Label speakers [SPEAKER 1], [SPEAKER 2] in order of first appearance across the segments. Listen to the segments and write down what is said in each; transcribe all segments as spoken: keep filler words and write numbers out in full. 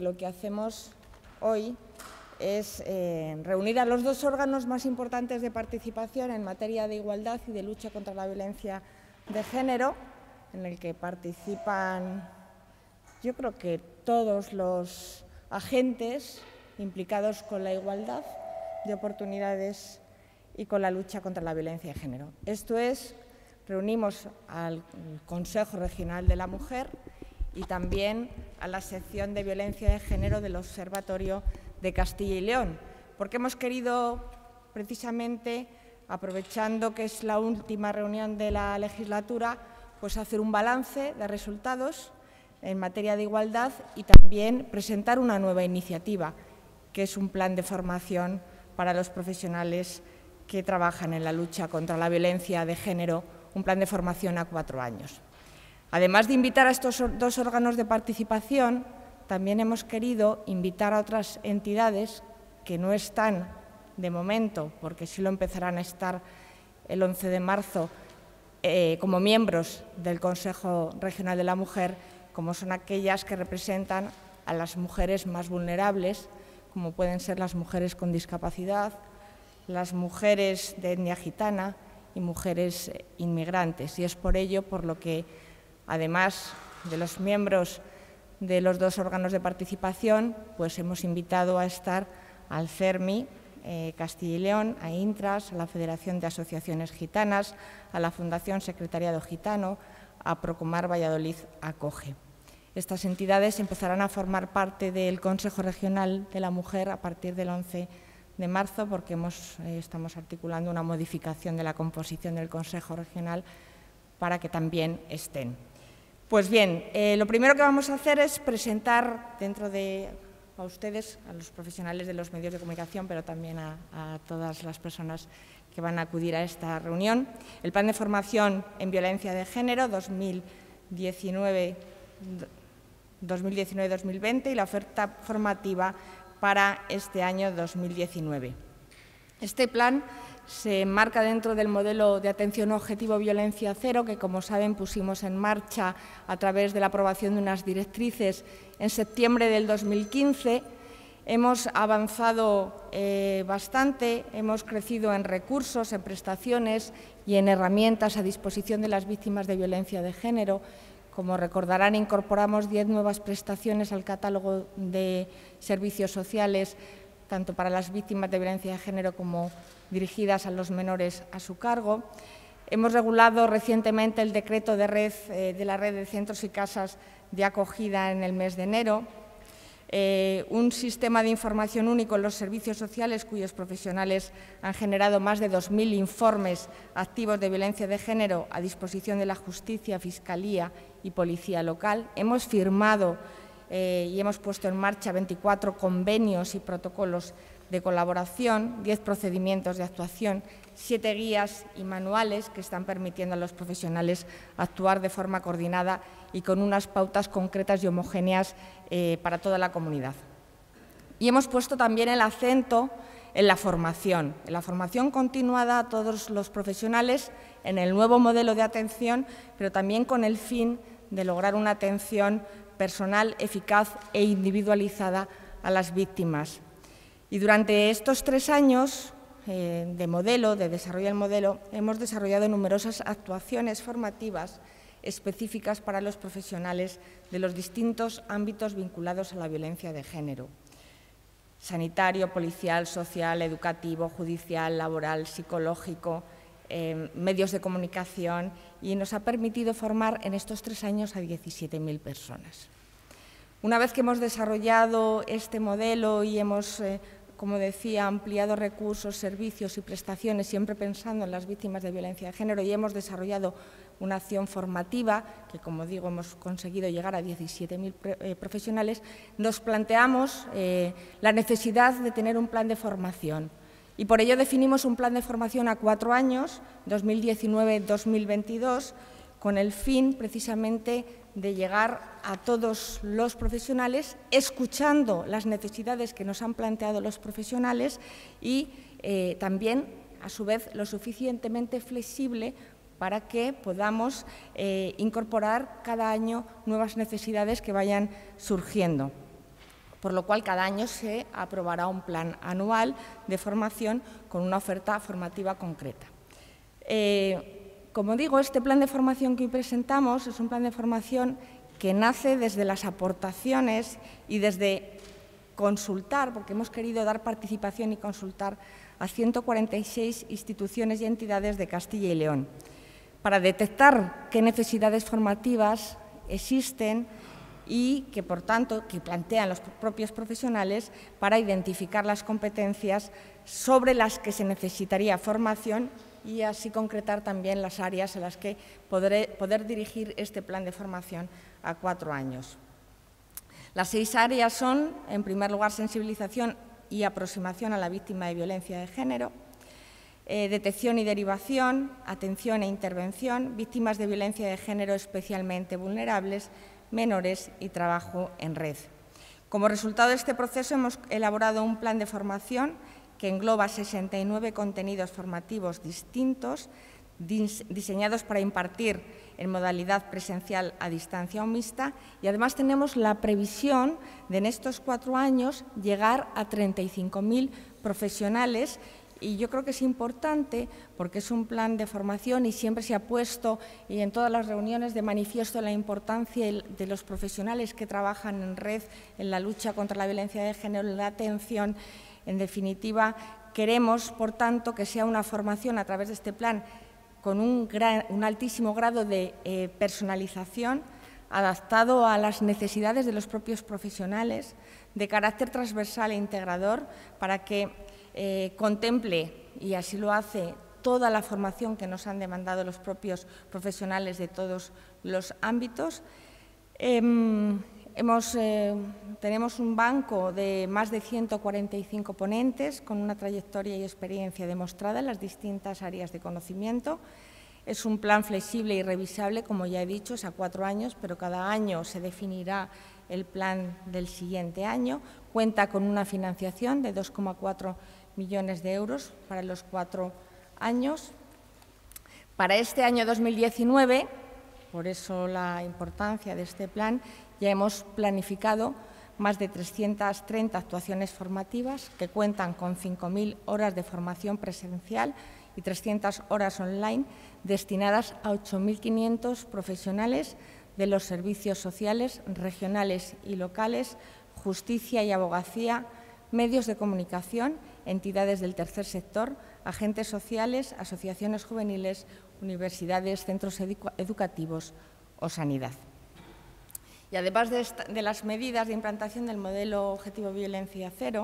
[SPEAKER 1] lo que hacemos hoy es eh, reunir a los dos órganos más importantes de participación en materia de igualdad y de lucha contra la violencia de género, en el que participan, yo creo que todos los agentes implicados con la igualdad de oportunidades y con la lucha contra la violencia de género. Esto es, reunimos al Consejo Regional de la Mujer y también a la sección de violencia de género del Observatorio de Castilla y León, porque hemos querido, precisamente, aprovechando que es la última reunión de la legislatura, pues hacer un balance de resultados en materia de igualdad y también presentar una nueva iniciativa, que es un plan de formación para los profesionales que trabajan en la lucha contra la violencia de género, un plan de formación a cuatro años. Además de invitar a estos dos órganos de participación, también hemos querido invitar a otras entidades que no están de momento, porque sí lo empezarán a estar el once de marzo, eh, como miembros del Consejo Regional de la Mujer, como son aquellas que representan a las mujeres más vulnerables, como pueden ser las mujeres con discapacidad, las mujeres de etnia gitana y mujeres inmigrantes. Y es por ello por lo que, además de los miembros de los dos órganos de participación, pues hemos invitado a estar al CERMI eh, Castilla y León, a Intras, a la Federación de Asociaciones Gitanas, a la Fundación Secretariado Gitano, a Procomar Valladolid Acoge. Estas entidades empezarán a formar parte del Consejo Regional de la Mujer a partir del once de marzo, porque hemos, eh, estamos articulando una modificación de la composición del Consejo Regional para que también estén. Pues bien, eh, lo primero que vamos a hacer es presentar dentro de a ustedes, a los profesionales de los medios de comunicación, pero también a, a todas las personas que van a acudir a esta reunión, el Plan de Formación en Violencia de Género dos mil diecinueve dos mil veinte y la oferta formativa para este año dos mil diecinueve. Este plan se enmarca dentro del modelo de atención objetivo violencia cero, que, como saben, pusimos en marcha a través de la aprobación de unas directrices en septiembre del dos mil quince. Hemos avanzado eh, bastante, hemos crecido en recursos, en prestaciones y en herramientas a disposición de las víctimas de violencia de género. Como recordarán, incorporamos diez nuevas prestaciones al catálogo de servicios sociales, tanto para las víctimas de violencia de género como dirigidas a los menores a su cargo. Hemos regulado recientemente el decreto de red eh, de la red de centros y casas de acogida en el mes de enero. Eh, un sistema de información único en los servicios sociales, cuyos profesionales han generado más de dos mil informes activos de violencia de género a disposición de la Justicia, Fiscalía y Policía Local. Hemos firmado eh, y hemos puesto en marcha veinticuatro convenios y protocolos de colaboración, diez procedimientos de actuación, siete guías y manuales que están permitiendo a los profesionales actuar de forma coordinada y con unas pautas concretas y homogéneas eh, para toda la comunidad. Y hemos puesto también el acento en la formación, en la formación continuada a todos los profesionales en el nuevo modelo de atención, pero también con el fin de lograr una atención personal, eficaz e individualizada a las víctimas. Y durante estos tres años eh, de modelo, de desarrollo del modelo, hemos desarrollado numerosas actuaciones formativas específicas para los profesionales de los distintos ámbitos vinculados a la violencia de género: sanitario, policial, social, educativo, judicial, laboral, psicológico, eh, medios de comunicación, y nos ha permitido formar en estos tres años a diecisiete mil personas. Una vez que hemos desarrollado este modelo y hemos, eh, como decía, ampliado recursos, servicios y prestaciones, siempre pensando en las víctimas de violencia de género, y hemos desarrollado una acción formativa, que, como digo, hemos conseguido llegar a diecisiete mil eh, profesionales, nos planteamos eh, la necesidad de tener un plan de formación. Y por ello definimos un plan de formación a cuatro años, dos mil diecinueve dos mil veintidós, con el fin, precisamente, de llegar a todos los profesionales, escuchando las necesidades que nos han planteado los profesionales y eh, también, a su vez, lo suficientemente flexible para que podamos eh, incorporar cada año nuevas necesidades que vayan surgiendo. por lo cual cada año se aprobará un plan anual de formación con una oferta formativa concreta. Eh, como digo, este plan de formación que hoy presentamos es un plan de formación que nace desde las aportaciones y desde consultar, porque hemos querido dar participación y consultar a ciento cuarenta y seis instituciones y entidades de Castilla y León, para detectar qué necesidades formativas existen y que, por tanto, que plantean los propios profesionales para identificar las competencias sobre las que se necesitaría formación y así concretar también las áreas en las que podré, poder dirigir este plan de formación a cuatro años. Las seis áreas son, en primer lugar, sensibilización y aproximación a la víctima de violencia de género, eh, detección y derivación, atención e intervención, víctimas de violencia de género especialmente vulnerables, menores y trabajo en red. Como resultado de este proceso hemos elaborado un plan de formación que engloba sesenta y nueve contenidos formativos distintos, diseñados para impartir en modalidad presencial, a distancia o mixta, y además tenemos la previsión de en estos cuatro años llegar a treinta y cinco mil profesionales. Y yo creo que es importante porque es un plan de formación y siempre se ha puesto, y en todas las reuniones, de manifiesto la importancia de los profesionales que trabajan en red en la lucha contra la violencia de género, en la atención. En definitiva, queremos, por tanto, que sea una formación a través de este plan con un, gran, un altísimo grado de eh, personalización, adaptado a las necesidades de los propios profesionales, de carácter transversal e integrador, para que eh, contemple, y así lo hace, toda la formación que nos han demandado los propios profesionales de todos los ámbitos. Eh, hemos, eh, tenemos un banco de más de ciento cuarenta y cinco ponentes con una trayectoria y experiencia demostrada en las distintas áreas de conocimiento. Es un plan flexible y revisable, como ya he dicho, es a cuatro años, pero cada año se definirá el plan del siguiente año. Cuenta con una financiación de dos coma cuatro millones de euros para los cuatro años. Para este año dos mil diecinueve, por eso la importancia de este plan, ya hemos planificado más de trescientas treinta actuaciones formativas que cuentan con cinco mil horas de formación presencial y trescientas horas online destinadas a ocho mil quinientos profesionales de los servicios sociales, regionales y locales, justicia y abogacía, medios de comunicación, entidades del tercer sector, agentes sociales, asociaciones juveniles, universidades, centros educativos o sanidad. Y además de, esta, de las medidas de implantación del modelo Objetivo Violencia Cero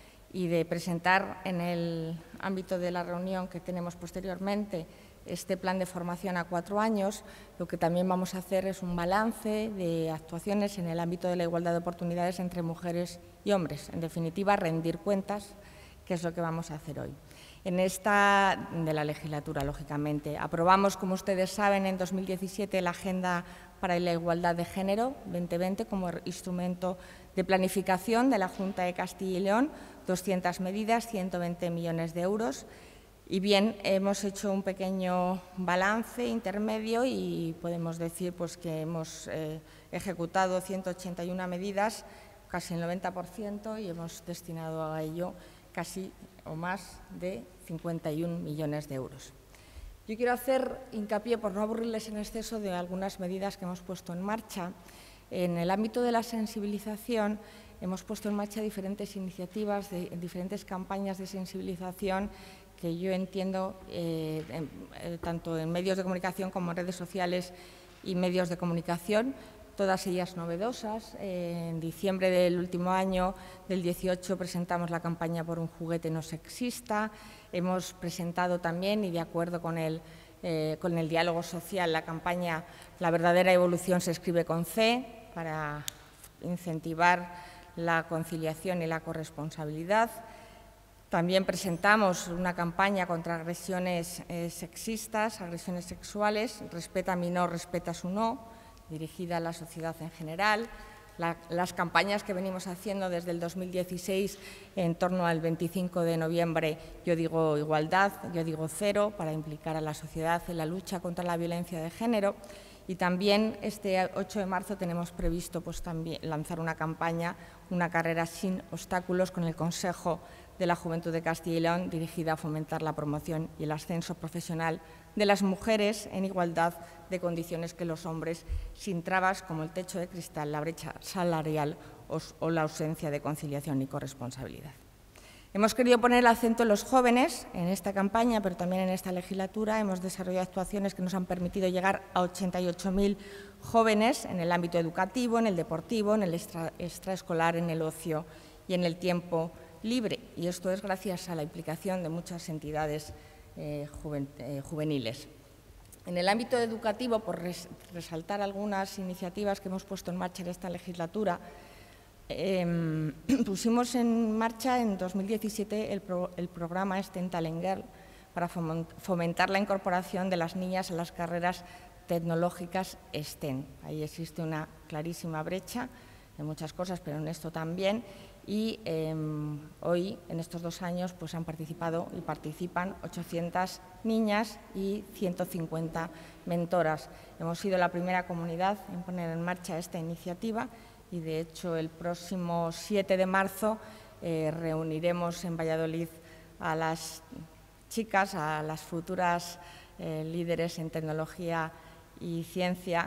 [SPEAKER 1] y de presentar en el ámbito de la reunión que tenemos posteriormente este plan de formación a cuatro años, lo que también vamos a hacer es un balance de actuaciones en el ámbito de la igualdad de oportunidades entre mujeres y hombres. En definitiva, rendir cuentas, que es lo que vamos a hacer hoy. En esta de la legislatura, lógicamente, aprobamos, como ustedes saben, en dos mil diecisiete la Agenda para la Igualdad de Género veinte veinte como instrumento de planificación de la Junta de Castilla y León, doscientas medidas, ciento veinte millones de euros. Y bien, hemos hecho un pequeño balance intermedio y podemos decir pues, que hemos eh, ejecutado ciento ochenta y una medidas, casi el noventa por ciento, y hemos destinado a ello casi o más de cincuenta y un millones de euros. Yo quiero hacer hincapié, por no aburrirles en exceso, de algunas medidas que hemos puesto en marcha. En el ámbito de la sensibilización hemos puesto en marcha diferentes iniciativas, de, diferentes campañas de sensibilización que yo entiendo, eh, en, eh, tanto en medios de comunicación como en redes sociales y medios de comunicación, todas ellas novedosas. Eh, en diciembre del último año, del dieciocho, presentamos la campaña por un juguete no sexista. Hemos presentado también, y de acuerdo con el, eh, con el diálogo social, la campaña La verdadera evolución se escribe con C, para incentivar la conciliación y la corresponsabilidad. También presentamos una campaña contra agresiones eh, sexistas, agresiones sexuales, Respeta mi no, respeta su no, dirigida a la sociedad en general. La, las campañas que venimos haciendo desde el dos mil dieciséis en torno al veinticinco de noviembre, yo digo igualdad, yo digo cero, para implicar a la sociedad en la lucha contra la violencia de género. Y también este ocho de marzo tenemos previsto pues, también lanzar una campaña, una carrera sin obstáculos con el Consejo de la Juventud de Castilla y León, dirigida a fomentar la promoción y el ascenso profesional de las mujeres en igualdad de condiciones que los hombres, sin trabas como el techo de cristal, la brecha salarial o, o la ausencia de conciliación y corresponsabilidad. Hemos querido poner el acento en los jóvenes en esta campaña, pero también en esta legislatura. Hemos desarrollado actuaciones que nos han permitido llegar a ochenta y ocho mil jóvenes en el ámbito educativo, en el deportivo, en el extra, extraescolar, en el ocio y en el tiempo libre. Y esto es gracias a la implicación de muchas entidades eh, juven, eh, juveniles. En el ámbito educativo, por res, resaltar algunas iniciativas que hemos puesto en marcha en esta legislatura, Eh, pusimos en marcha en dos mil diecisiete el, pro, el programa STEM Talent Girl para fomentar la incorporación de las niñas a las carreras tecnológicas STEM. Ahí existe una clarísima brecha en muchas cosas, pero en esto también. Y eh, hoy, en estos dos años, pues han participado y participan ochocientas niñas y ciento cincuenta mentoras. Hemos sido la primera comunidad en poner en marcha esta iniciativa. Y, de hecho, el próximo siete de marzo eh, reuniremos en Valladolid a las chicas, a las futuras eh, líderes en tecnología y ciencia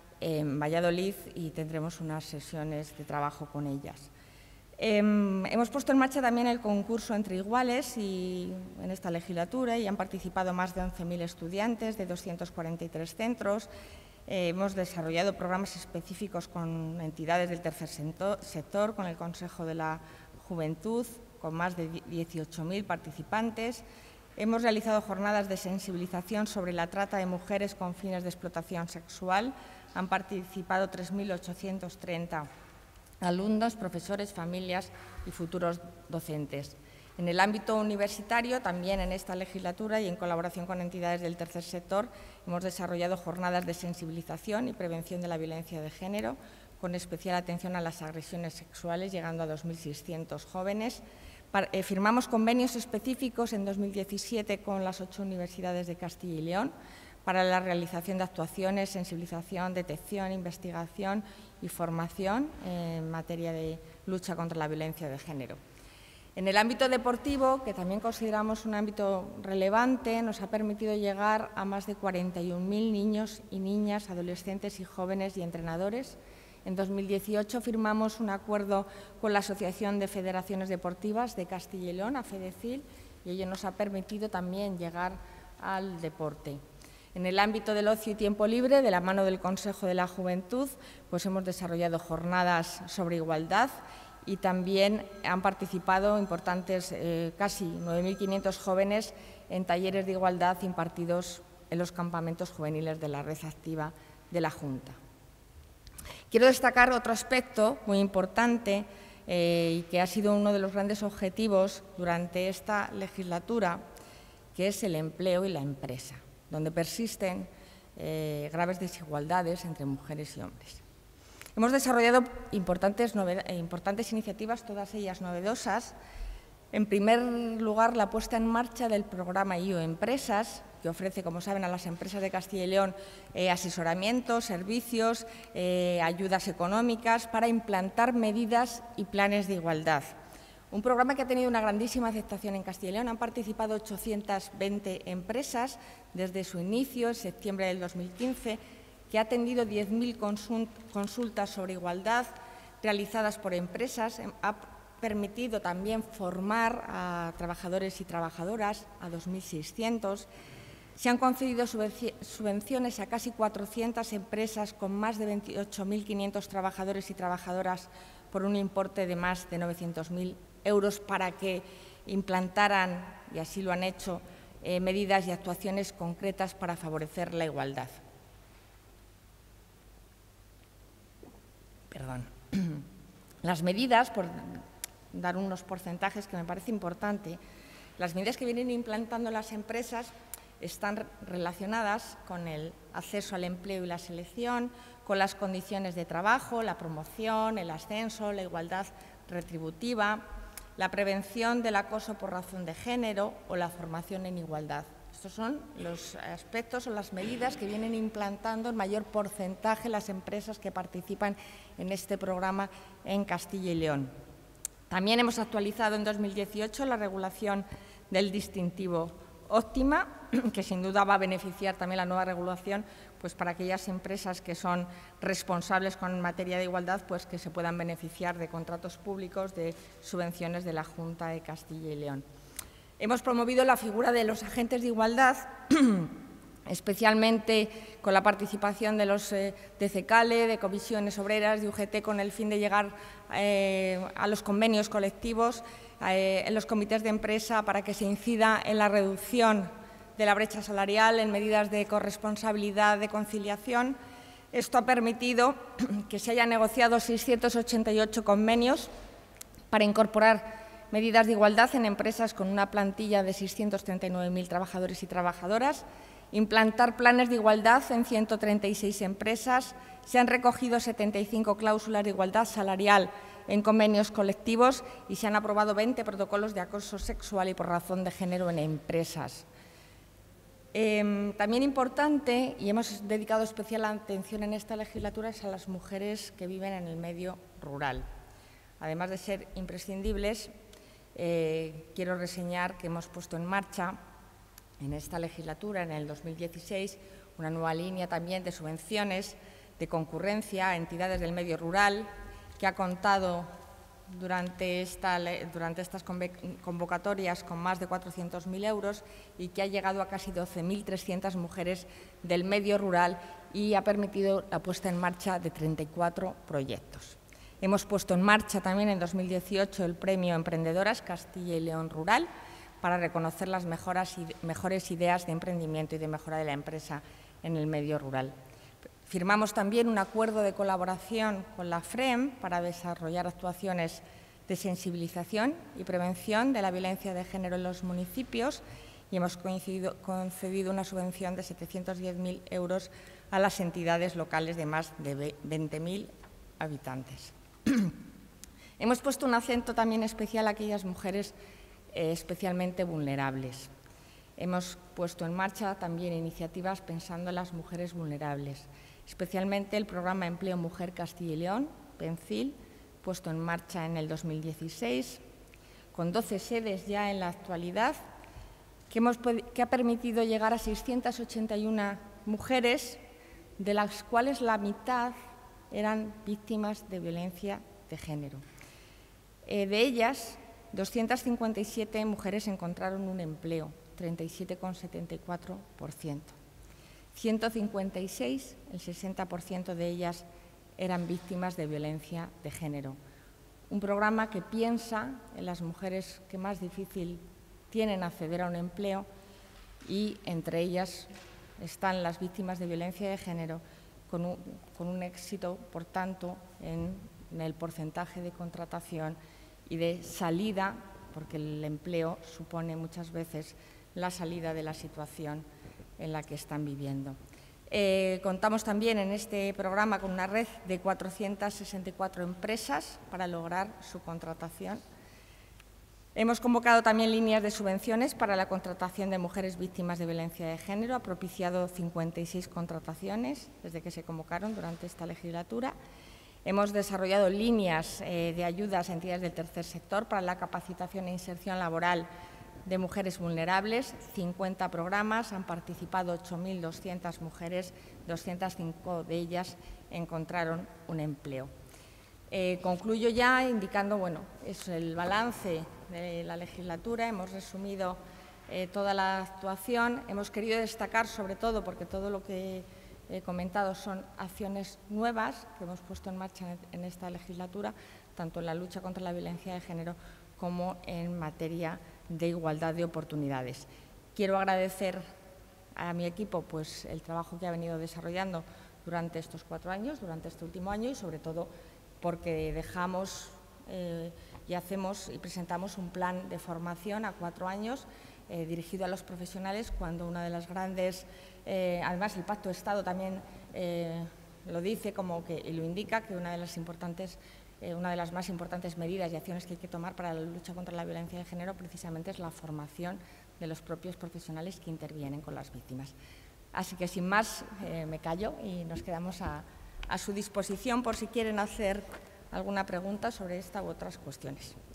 [SPEAKER 1] en Valladolid y tendremos unas sesiones de trabajo con ellas. Eh, hemos puesto en marcha también el concurso Entre Iguales y, en esta legislatura y han participado más de once mil estudiantes de doscientos cuarenta y tres centros. Eh, hemos desarrollado programas específicos con entidades del tercer sector, con el Consejo de la Juventud, con más de dieciocho mil participantes. Hemos realizado jornadas de sensibilización sobre la trata de mujeres con fines de explotación sexual. Han participado tres mil ochocientos treinta alumnos, profesores, familias y futuros docentes. En el ámbito universitario, también en esta legislatura y en colaboración con entidades del tercer sector, hemos desarrollado jornadas de sensibilización y prevención de la violencia de género, con especial atención a las agresiones sexuales, llegando a dos mil seiscientos jóvenes. Firmamos convenios específicos en dos mil diecisiete con las ocho universidades de Castilla y León para la realización de actuaciones, sensibilización, detección, investigación y formación en materia de lucha contra la violencia de género. En el ámbito deportivo, que también consideramos un ámbito relevante, nos ha permitido llegar a más de cuarenta y un mil niños y niñas, adolescentes y jóvenes y entrenadores. En dos mil dieciocho firmamos un acuerdo con la Asociación de Federaciones Deportivas de Castilla y León, a FEDECIL, y ello nos ha permitido también llegar al deporte. En el ámbito del ocio y tiempo libre, de la mano del Consejo de la Juventud, pues hemos desarrollado jornadas sobre igualdad y también han participado importantes, eh, casi nueve mil quinientos jóvenes en talleres de igualdad impartidos en los campamentos juveniles de la Red Activa de la Junta. Quiero destacar otro aspecto muy importante eh, y que ha sido uno de los grandes objetivos durante esta legislatura, que es el empleo y la empresa, donde persisten eh, graves desigualdades entre mujeres y hombres. Hemos desarrollado importantes, importantes iniciativas, todas ellas novedosas. En primer lugar, la puesta en marcha del programa I O Empresas, que ofrece, como saben, a las empresas de Castilla y León eh, asesoramiento, servicios, eh, ayudas económicas para implantar medidas y planes de igualdad. Un programa que ha tenido una grandísima aceptación en Castilla y León. Han participado ochocientas veinte empresas desde su inicio, en septiembre del dos mil quince, que ha atendido diez mil consultas sobre igualdad realizadas por empresas. Ha permitido también formar a trabajadores y trabajadoras, a dos mil seiscientos. Se han concedido subvenciones a casi cuatrocientas empresas con más de veintiocho mil quinientos trabajadores y trabajadoras por un importe de más de novecientos mil euros para que implantaran, y así lo han hecho, eh, medidas y actuaciones concretas para favorecer la igualdad. Perdón. Las medidas, por dar unos porcentajes que me parece importante, las medidas que vienen implantando las empresas están relacionadas con el acceso al empleo y la selección, con las condiciones de trabajo, la promoción, el ascenso, la igualdad retributiva, la prevención del acoso por razón de género o la formación en igualdad Estos son los aspectos o las medidas que vienen implantando en mayor porcentaje las empresas que participan en este programa en Castilla y León. También hemos actualizado en dos mil dieciocho la regulación del distintivo óptima, que sin duda va a beneficiar también la nueva regulación pues para aquellas empresas que son responsables con materia de igualdad, pues que se puedan beneficiar de contratos públicos, de subvenciones de la Junta de Castilla y León. Hemos promovido la figura de los agentes de igualdad, especialmente con la participación de los eh, de CECALE, de comisiones obreras, de U G T, con el fin de llegar eh, a los convenios colectivos, eh, en los comités de empresa, para que se incida en la reducción de la brecha salarial, en medidas de corresponsabilidad, de conciliación. Esto ha permitido que se hayan negociado seiscientos ochenta y ocho convenios para incorporar medidas de igualdad en empresas con una plantilla de seiscientos treinta y nueve mil trabajadores y trabajadoras, implantar planes de igualdad en ciento treinta y seis empresas, se han recogido setenta y cinco cláusulas de igualdad salarial en convenios colectivos y se han aprobado veinte protocolos de acoso sexual y por razón de género en empresas. Eh, también importante, y hemos dedicado especial atención en esta legislatura, es a las mujeres que viven en el medio rural. Además de ser imprescindibles, eh, quiero reseñar que hemos puesto en marcha en esta legislatura, en el dos mil dieciséis, una nueva línea también de subvenciones de concurrencia a entidades del medio rural, que ha contado durante, esta, durante estas convocatorias con más de cuatrocientos mil euros y que ha llegado a casi doce mil trescientas mujeres del medio rural y ha permitido la puesta en marcha de treinta y cuatro proyectos. Hemos puesto en marcha también en dos mil dieciocho el Premio Emprendedoras Castilla y León Rural para reconocer las mejoras, mejores ideas de emprendimiento y de mejora de la empresa en el medio rural. Firmamos también un acuerdo de colaboración con la FREM para desarrollar actuaciones de sensibilización y prevención de la violencia de género en los municipios y hemos concedido una subvención de setecientos diez mil euros a las entidades locales de más de veinte mil habitantes. Hemos puesto un acento también especial a aquellas mujeres eh, especialmente vulnerables. Hemos puesto en marcha también iniciativas pensando en las mujeres vulnerables, especialmente el programa Empleo Mujer Castilla y León, PENCIL, puesto en marcha en el dos mil dieciséis, con doce sedes ya en la actualidad, que, hemos, que ha permitido llegar a seiscientas ochenta y una mujeres, de las cuales la mitad eran víctimas de violencia de género. Eh, de ellas, doscientas cincuenta y siete mujeres encontraron un empleo, treinta y siete coma setenta y cuatro por ciento. ciento cincuenta y seis, el sesenta por ciento de ellas eran víctimas de violencia de género. Un programa que piensa en las mujeres que más difícil tienen acceder a un empleo y entre ellas están las víctimas de violencia de género con un, con un éxito, por tanto, en, en el porcentaje de contratación y de salida, porque el empleo supone muchas veces la salida de la situación en la que están viviendo. Eh, contamos también en este programa con una red de cuatrocientas sesenta y cuatro empresas para lograr su contratación. Hemos convocado también líneas de subvenciones para la contratación de mujeres víctimas de violencia de género, ha propiciado cincuenta y seis contrataciones desde que se convocaron durante esta legislatura. Hemos desarrollado líneas eh, de ayudas a entidades del tercer sector para la capacitación e inserción laboral de mujeres vulnerables, cincuenta programas, han participado ocho mil doscientas mujeres, doscientas cinco de ellas encontraron un empleo. Eh, concluyo ya indicando, bueno, es el balance de la legislatura, hemos resumido eh, toda la actuación, hemos querido destacar sobre todo, porque todo lo que he comentado son acciones nuevas que hemos puesto en marcha en esta legislatura, tanto en la lucha contra la violencia de género como en materia de igualdad de oportunidades. Quiero agradecer a mi equipo pues, el trabajo que ha venido desarrollando durante estos cuatro años, durante este último año y sobre todo porque dejamos eh, y hacemos y presentamos un plan de formación a cuatro años eh, dirigido a los profesionales cuando una de las grandes, eh, además el Pacto de Estado también eh, lo dice como que, y lo indica, que una de las importantes Eh, una de las más importantes medidas y acciones que hay que tomar para la lucha contra la violencia de género precisamente es la formación de los propios profesionales que intervienen con las víctimas. Así que, sin más, eh, me callo y nos quedamos a, a su disposición por si quieren hacer alguna pregunta sobre esta u otras cuestiones.